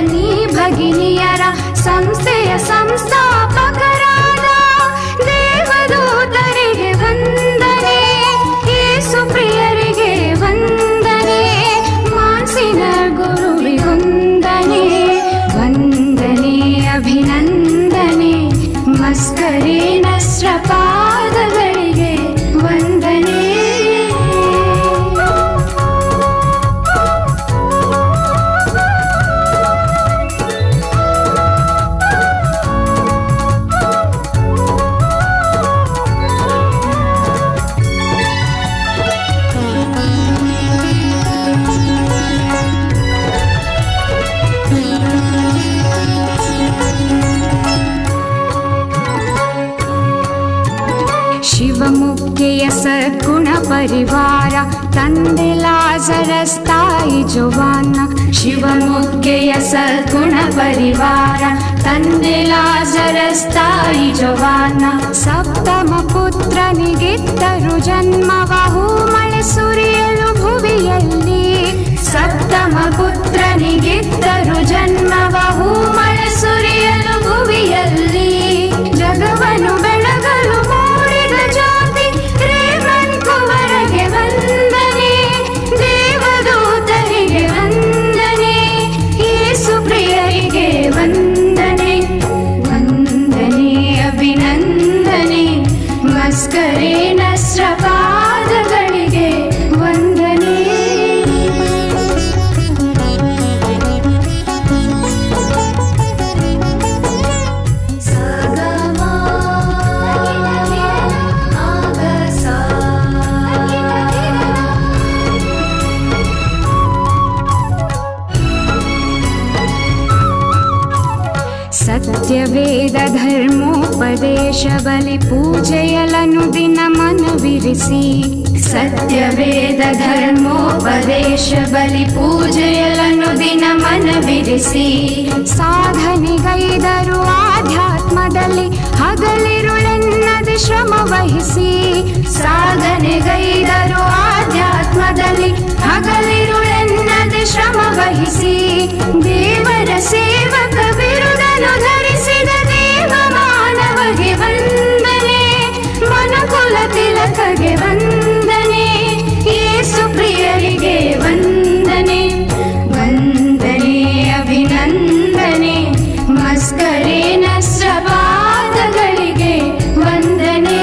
ಭರಣಿ ಭಗಿನಿಯರ ಸಂಸ್ಥೆಯ ಸಂಸ್ಥಾಪಕರಾದ ದೇವದೂತರಿಗೆ ವಂದನೆ, ಯೇಸು ಪ್ರಿಯರಿಗೆ ವಂದನೆ, ಮಾನ್ಸಿನ ಗುರುವಿಗೊಂದನೆ, ವಂದನೆ ಅಭಿನಂದನೆ, ಮಸ್ಕರೇನ ಪಾದಗಳಿಗೆ ವಂದನೆ. ಶಿವಮೊಗ್ಗೆಯ ಸದ್ಗುಣ ಪರಿವಾರ ತಂದೆ ಲಾಜರಸ್ ತಾಯಿ ಜೋವಾನ್ನ, ಶಿವಮೊಗ್ಗೆಯ ಸದ್ಗುಣ ಪರಿವಾರ ತಂದೆ ಲಾಜರಸ್ ತಾಯಿ ಜೋವಾನ್ನ, ಸಪ್ತಮ ಪುತ್ರನಿಗಿತ್ತರು ಜನ್ಮವ ಹೂಮಳೆ ಸುರಿಯಲು ಭುವಿಯಲ್ಲಿ, ಸಪ್ತಮ ಪುತ್ರನಿಗಿತ್ತರು ಜನ್ಮವ ಹೂಮಳೆ ಸುರಿಯಲು ಭುವಿಯಲ್ಲಿ, ಜಗವನ್ನು ಬೆಳಗಲು ಮೂಡಿದ ಜ್ಯೋತಿ ರೇಮನ್ ಕುವರಗೆ ವಂದನೆ, ದೇವದೂತರಿಗೆ ವಂದನೆ, ಯೇಸು ಪ್ರಿಯರಿಗೆ ವಂದನೆ, ವಂದನೆ ಅಭಿನಂದನೆ, ಮಸ್ಕರೇನ ಪಾದಗಳಿಗೆ ವಂದನೆ. ಸತ್ಯವೇದ ಧರ್ಮೋಪದೇಶ ಬಲಿ ಪೂಜೆಯಲನು ದಿನ ಮನವಿರಿಸಿ, ಸತ್ಯವೇದ ಧರ್ಮೋಪದೇಶ ಬಲಿ ಪೂಜೆಯಲನು ದಿನ ಮನವಿರಿಸಿ, ಸಾಧನೆಗೈದರು ಆಧ್ಯಾತ್ಮದಲ್ಲಿ ಹಗಲಿರುಳೆನ್ನದೆ ಶ್ರಮ ವಹಿಸಿ, ಸಾಧನೆಗೈದರು ಆಧ್ಯಾತ್ಮದಲ್ಲಿ ಹಗಲಿರುಳೆನ್ನದೆ ಶ್ರಮ ವಹಿಸಿ, ದೇವರ ಸೇವಕ ಬಿರುದನು ಧರಿಸಿದ ದೇವ ಮಾನವಗೆ ವಂದನೆ, ಮನುಕುಲ ತಿಲಕಗೆ ವಂದನೆ, ಯೇಸು ಪ್ರಿಯರಿಗೆ ವಂದನೆ, ವಂದನೆ ಅಭಿನಂದನೆ, ಮಸ್ಕರೇನ ಪಾದಗಳಿಗೆ ವಂದನೆ.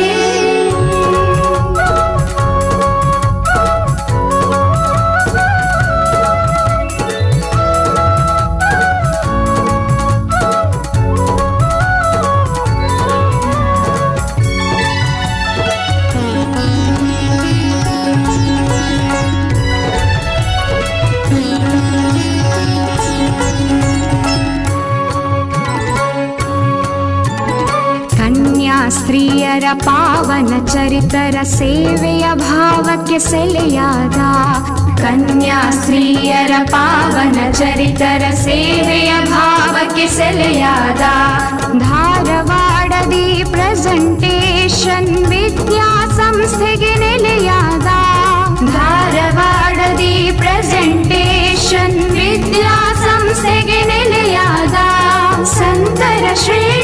ಸ್ತ್ರೀಯರ ಪಾವನ ಚರಿತರ ಸೇವೆಯ ಭಾವಕ್ಕೆ ಸೆಲೆಯಾದ, ಕನ್ಯಾ ಸ್ತ್ರೀಯರ ಪಾವನ ಚರಿತರ ಸೇವೆಯ ಭಾವಕ್ಕೆ ಸೆಲೆಯಾದ, ಧಾರವಾಡದಿ ಪ್ರೆಸೆಂಟೇಷನ್ ವಿದ್ಯಾ ಸಂಸ್ಥೆಗೆ ನೆಲೆಯಾದ, ಧಾರವಾಡದಿ ಪ್ರೆಸೆಂಟೇಷನ್ ವಿದ್ಯಾ ಸಂಸ್ಥೆಗೆ ನೆಲೆಯಾದ, ಸಂತರ ಶ್ರೇಷ್ಠ